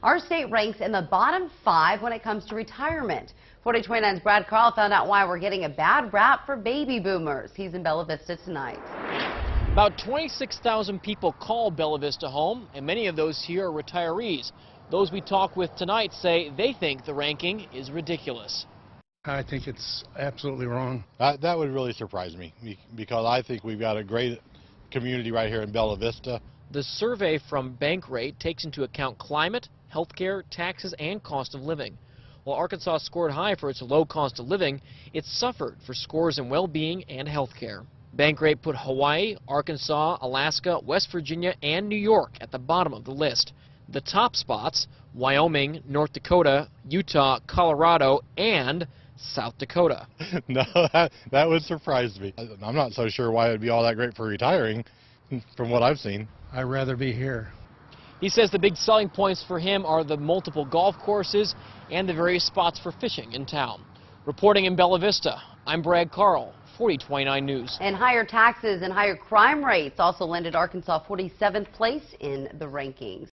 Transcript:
Our state ranks in the bottom 5 when it comes to retirement. 4029's Brad Carl found out why we're getting a bad rap for baby boomers. He's in Bella Vista tonight. About 26,000 people call Bella Vista home, and many of those here are retirees. Those we talk with tonight say they think the ranking is ridiculous. I think it's absolutely wrong. That would really surprise me, because I think we've got a great community right here in Bella Vista. The survey from Bankrate takes into account climate, healthcare, taxes, and cost of living. While Arkansas scored high for its low cost of living, it suffered for scores in well-being and healthcare. Bankrate put Hawaii, Arkansas, Alaska, West Virginia, and New York at the bottom of the list. The top spots: Wyoming, North Dakota, Utah, Colorado, and South Dakota. No, that would surprise me. I'm not so sure why it would be all that great for retiring, from what I've seen. I'd rather be here. He says the big selling points for him are the multiple golf courses and the various spots for fishing in town. Reporting in Bella Vista, I'm Brad Carl, 4029 News. And higher taxes and higher crime rates also landed Arkansas 47th place in the rankings.